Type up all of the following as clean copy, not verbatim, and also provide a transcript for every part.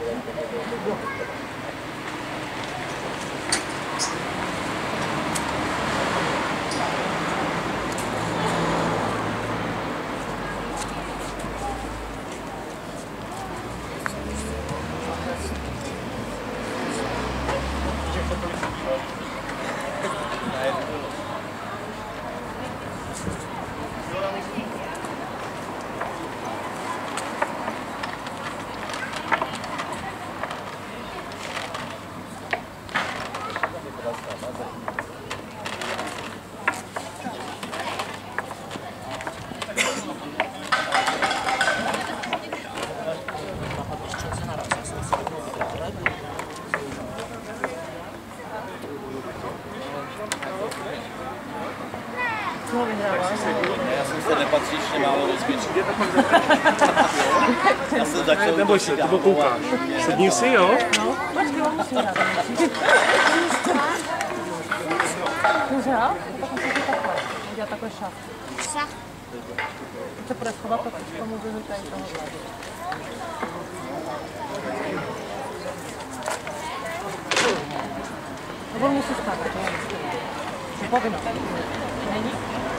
Já jsem se nepatřičně málo rozvětšil. Já jsem začal... Neboj se, to koukáš. Sedni si, jo? No, počkej, mám si hrát. Dobře, jo? Tak musíš to takhle. Udělat takhle šach. Šach. Teď se bude schovat, tak k tomu vyhutají tohohle. Nebo on musí skákat, jo? Je povinno. Není?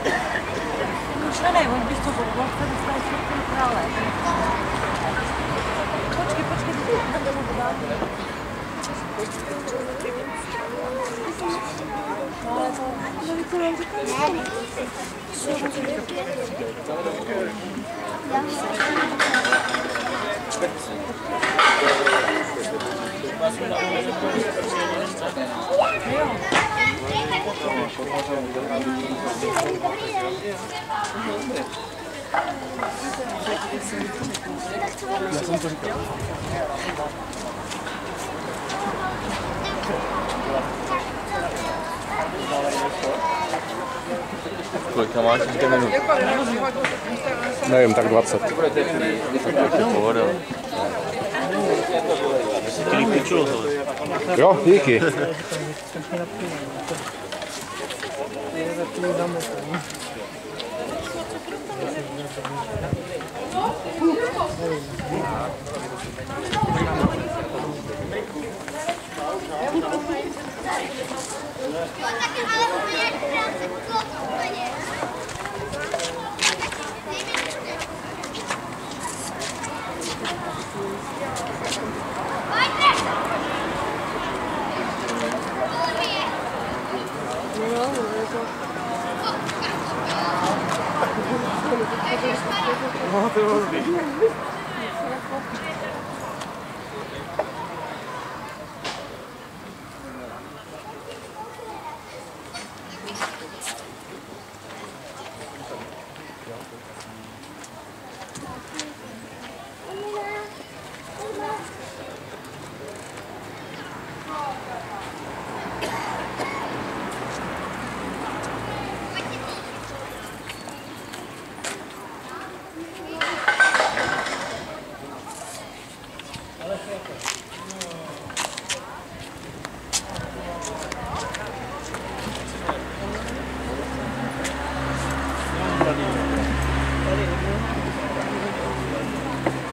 Ne, on bys co byl, on chce dostat všechny krále. Počkej, tam jdeme dodát. Ale to... No víc, co vám říkám? Ne. Já jsem to říkal. Kolika máš ještě minut? Nevím, tak 20. Tak pohoda. Jestli ti líp pičilo tohle. Jo, díky. No, to je